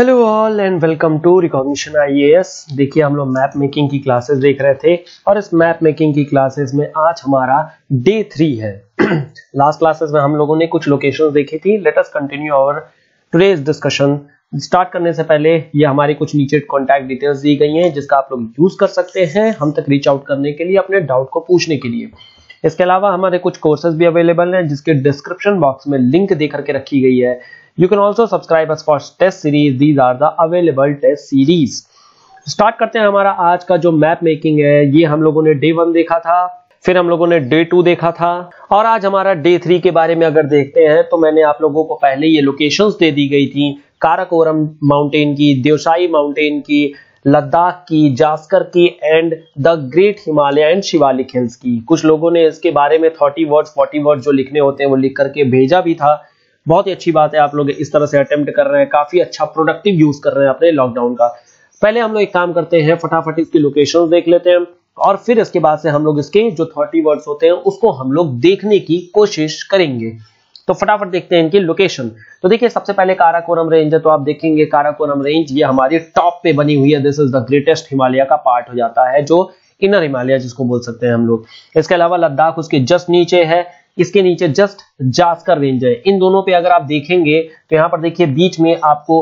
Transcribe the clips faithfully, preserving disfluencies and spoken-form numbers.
Hello all and welcome to recognition IAS. देखिए हम लोग मैप मेकिंग की क्लासेस देख रहे थे और इस मैप मेकिंग की क्लासेस में आज हमारा डे थ्री है। लास्ट क्लासेस में हम लोगों ने कुछ लोकेशंस देखी थी। Let us continue our today's discussion. Start करने से पहले ये हमारी कुछ नीचे कॉन्टैक्ट डिटेल्स दी गई हैं जिसका आप लोग यूज कर सकते हैं हम तक रीच आउट करने के लिए, अपने डाउट को पूछने के लिए। इसके अलावा हमारे कुछ कोर्सेज भी अवेलेबल हैं जिसके डिस्क्रिप्शन बॉक्स में लिंक दे करके रखी गई है। You can also subscribe us for test series. These are the available test series. Start करते हैं। हमारा आज का जो मैप मेकिंग है ये हम लोगों ने डे वन देखा था, फिर हम लोगों ने डे टू देखा था और आज हमारा डे थ्री के बारे में अगर देखते हैं तो मैंने आप लोगों को पहले ये लोकेशंस दे दी गई थी, काराकोरम माउंटेन की, देवशाई माउंटेन की, लद्दाख की, जास्कर की and the great Himalaya and Shivalik hills की। कुछ लोगों ने इसके बारे में थर्टी वर्ड्स फोर्टी वर्ड्स जो लिखने होते हैं वो लिख करके भेजा भी था। बहुत ही अच्छी बात है, आप लोग इस तरह से अटेम्प्ट कर रहे हैं, काफी अच्छा प्रोडक्टिव यूज कर रहे हैं अपने लॉकडाउन का। पहले हम लोग एक काम करते हैं, फटाफट इसकी लोकेशंस देख लेते हैं और फिर इसके बाद से हम लोग इसके जो थर्टी वर्ड्स होते हैं उसको हम लोग देखने की कोशिश करेंगे। तो फटाफट देखते हैं इनकी लोकेशन। तो देखिए सबसे पहले काराकोरम रेंज है, तो आप देखेंगे काराकोरम रेंज ये हमारी टॉप पे बनी हुई है। This is the greatest Himalaya का पार्ट हो जाता है, जो इनर हिमालय जिसको बोल सकते हैं हम लोग। इसके अलावा लद्दाख उसके जस्ट नीचे है, इसके नीचे जस्ट जास्कर रेंज है। इन दोनों पे अगर आप देखेंगे तो यहाँ पर देखिए बीच में आपको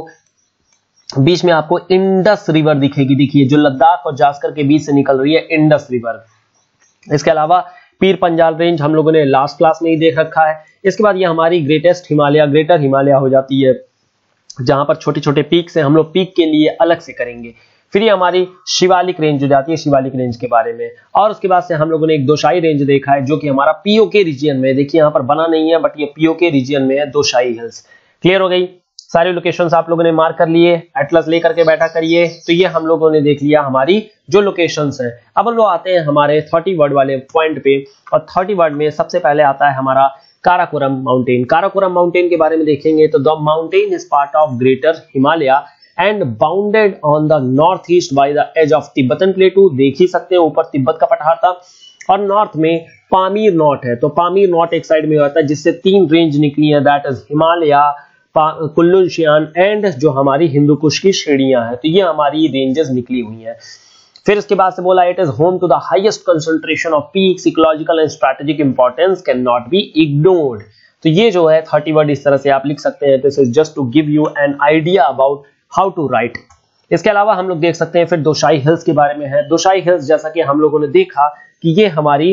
बीच में आपको इंडस रिवर दिखेगी। देखिए जो लद्दाख और जास्कर के बीच से निकल रही है इंडस रिवर। इसके अलावा पीर पंजाल रेंज हम लोगों ने लास्ट क्लास में ही देख रखा है। इसके बाद ये हमारी ग्रेटेस्ट हिमालय ग्रेटर हिमालय हो जाती है, जहां पर छोटे छोटे पीक से हम लोग पीक के लिए अलग से करेंगे। फिर ये हमारी शिवालिक रेंज हो जाती है, शिवालिक रेंज के बारे में। और उसके बाद से हम लोगों ने एक दोशाई रेंज देखा है जो कि हमारा पीओके रीजन में, देखिए यहाँ पर बना नहीं है बट ये पीओके रीजन में है, दोशाई हिल्स। क्लियर हो गई? सारी लोकेशंस आप लोगों ने मार्क कर लिए, एटलस लेकर के बैठा करिए। तो ये हम लोगों ने देख लिया हमारी जो लोकेशंस है। अब हम लोग आते हैं हमारे थर्टी वर्ड वाले पॉइंट पे और थर्टी वर्ड में सबसे पहले आता है हमारा काराकोरम माउंटेन। काराकोरम माउंटेन के बारे में देखेंगे तो the mountain is part of greater Himalaya and bounded on the northeast by the edge of Tibetan Plateau। देख ही सकते हैं ऊपर तिब्बत का पठार था और नॉर्थ में पामीर नॉट है। तो पामीर नॉट एक साइड में होता है जिससे तीन रेंज निकली है, दैट इज हिमालय, कुल्लू शियान एंड जो हमारी हिंदू कुश की श्रेणियां हैं। तो ये हमारी रेंजेस निकली हुई हैं। फिर इसके बाद से बोला it is home to the highest concentration of peaks, ecological and strategic importance can not be ignored. तो ये जो है थर्टी वर्ड इस तरह से आप लिख सकते हैं। This is just to give you an idea about how to write. इसके अलावा हम लोग देख सकते हैं फिर दोशाई हिल्स के बारे में है। दोशाई हिल्स जैसा कि हम लोगों ने देखा कि ये हमारी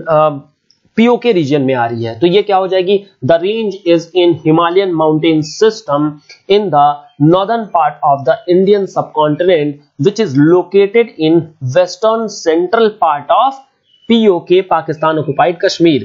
पीओके रीजन में आ रही है। तो ये क्या हो जाएगी? The range is in Himalayan mountain system in the northern part of the Indian subcontinent which is located in western central part of PoK, Pakistan occupied Kashmir.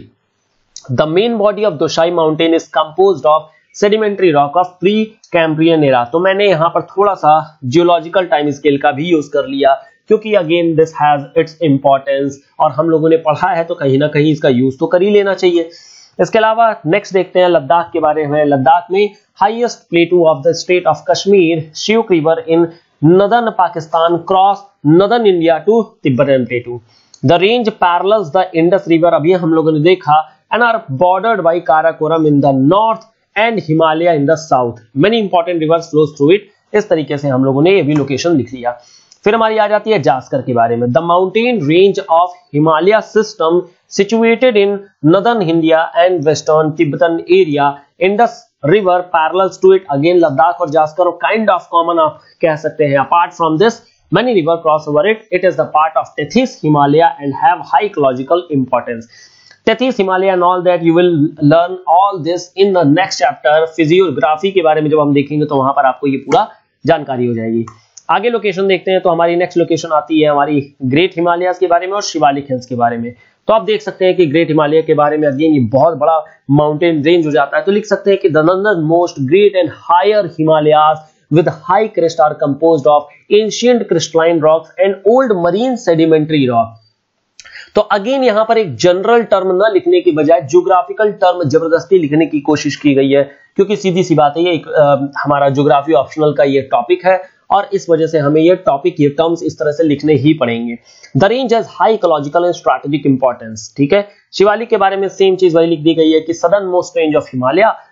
The main body of Deosai mountain is composed of sedimentary rock of Precambrian era. तो मैंने यहां पर थोड़ा सा geological time scale का भी use कर लिया क्योंकि again this has its importance और हम लोगों ने पढ़ा है तो कहीं ना कहीं इसका यूज तो कर ही लेना चाहिए। इसके अलावा नेक्स्ट देखते हैं लद्दाख के बारे में। लद्दाख में highest plateau of the state of Kashmir, Shyok river in northern Pakistan cross northern India to Tibetan plateau. The range parallels the Indus river, अभी हम लोगों ने देखा, and are bordered by Karakoram in the north and Himalaya in the south. Many important rivers flows through it. इस तरीके से हम लोगों ने ये भी लोकेशन लिख लिया। फिर हमारी आ जाती है जास्कर के बारे में। The mountain range of Himalaya system situated in northern India and western Tibetan area, Indus river parallels to it. Again Ladakh और जास्कर काइंड ऑफ कॉमन आप कह सकते हैं। Apart from this many river cross over it. It is the part of Tethys Himalaya and have high ecological importance. Tethys Himalaya and all that you will learn all this in the next chapter। Physiography के बारे में जब हम देखेंगे तो वहां पर आपको ये पूरा जानकारी हो जाएगी। आगे लोकेशन देखते हैं तो हमारी नेक्स्ट लोकेशन आती है हमारी ग्रेट हिमालयाज के बारे में और शिवालिक हिल्स के बारे में। तो आप देख सकते हैं कि ग्रेट हिमालय के बारे में अगेन ये बहुत बड़ा माउंटेन रेंज हो जाता है। तो लिख सकते हैं कि the northern most great and higher Himalayas with high crest are composed of ancient crystalline rocks and old marine sedimentary rock। तो अगेन यहां पर एक जनरल टर्म ना लिखने की बजाय ज्योग्राफिकल टर्म जबरदस्ती लिखने की कोशिश की गई है क्योंकि सीधी सी बात है ये एक आ, हमारा ज्योग्राफी ऑप्शनल का ये टॉपिक है और इस वजह से हमें ये टॉपिक ये टर्म्स इस तरह से लिखने ही पड़ेंगे। The range has high ecological and strategic importance. ठीक है, शिवालिक के बारे में सेम चीज वही लिख दी गई है कि southern most range of Himalaya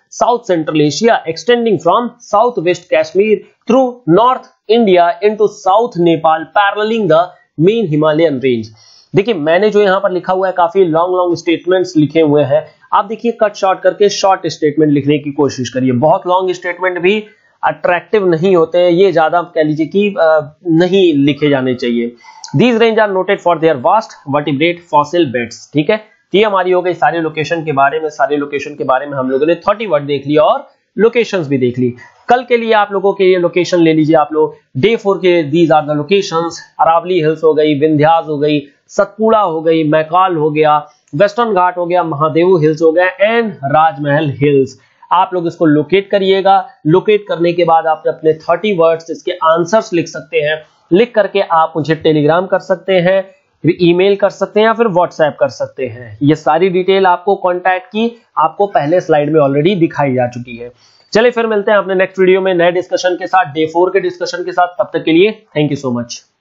south central Asia extending from south west Kashmir through north India into south Nepal paralleling the main Himalayan range. देखिए मैंने जो यहाँ पर लिखा हुआ है काफी लॉन्ग लॉन्ग स्टेटमेंट्स लिखे हुए हैं, आप देखिए कट शॉर्ट करके शॉर्ट स्टेटमेंट लिखने की कोशिश करिए। बहुत लॉन्ग स्टेटमेंट भी अट्रैक्टिव नहीं होते हैं, ये ज्यादा कह लीजिए कि नहीं लिखे जाने चाहिए। These range are noted for their vast vertebrate fossil beds. ठीक है, ये हमारी हो गई सारे लोकेशन के बारे में। सारे लोकेशन के बारे में हम लोगों ने थर्टी वर्ड देख लिया और लोकेशंस भी देख ली। कल के लिए आप लोगों के ये लोकेशन ले लीजिए आप लोग। डे फोर के these are the locations. Aravalli hills हो गई, विंध्यास हो गई, सतपुड़ा हो गई, मैकाल हो गया, वेस्टर्न घाट हो गया, महादेव हिल्स हो गया एंड राजमहल हिल्स। आप लोग इसको लोकेट करिएगा। लोकेट करने के बाद आप अपने थर्टी वर्ड्स इसके आंसर्स लिख सकते हैं। लिख करके आप मुझे टेलीग्राम कर सकते हैं, ईमेल कर सकते हैं या फिर व्हाट्सएप कर सकते हैं। ये सारी डिटेल आपको कांटेक्ट की आपको पहले स्लाइड में ऑलरेडी दिखाई जा चुकी है। चलिए फिर मिलते हैं अपने नेक्स्ट वीडियो में नए डिस्कशन के साथ, डे फोर के डिस्कशन के साथ। तब तक के लिए थैंक यू सो मच।